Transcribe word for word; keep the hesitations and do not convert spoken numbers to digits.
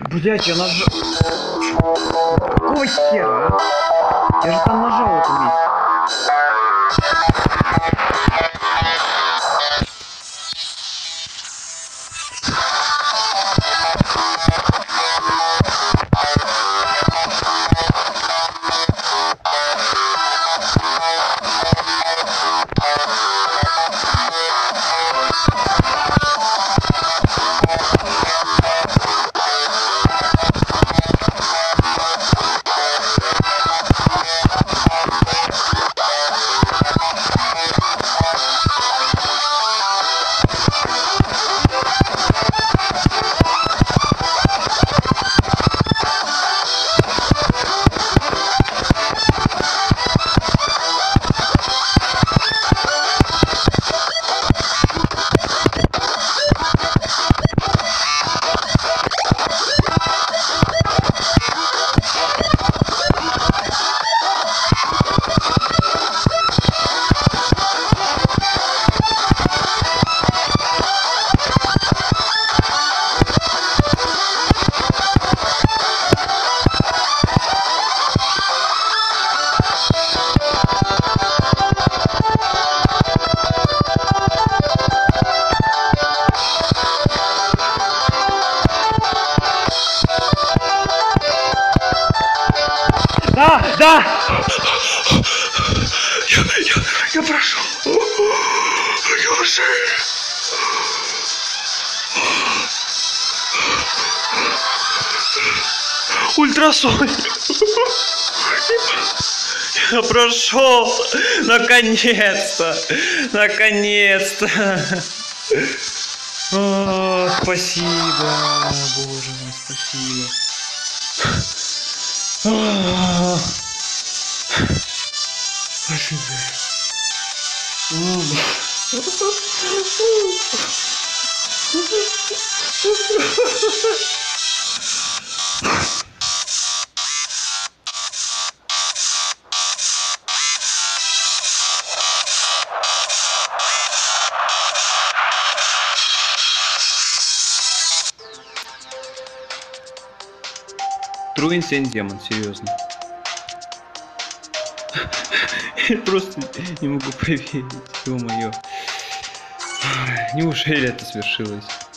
Блять, я нажал. Какого хера, а? Я же там нажал в этом месте. Да, да! Я, я, я прошу. Неужели? Ультрасон. Я прошел. Наконец-то. Наконец-то. О, спасибо. Боже мой, спасибо. Спасибо. True Insane Demon, серьезно. Я просто не могу поверить, ё-моё. Неужели это свершилось?